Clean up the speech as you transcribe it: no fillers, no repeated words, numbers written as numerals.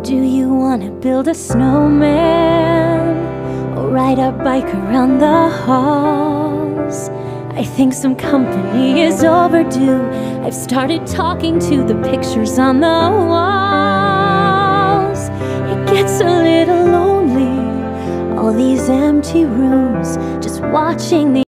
Do you wanna build a snowman or ride our bike around the halls? I think some company is overdue. I've started talking to the pictures on the walls. It gets a little lonely, all these empty rooms, just watching the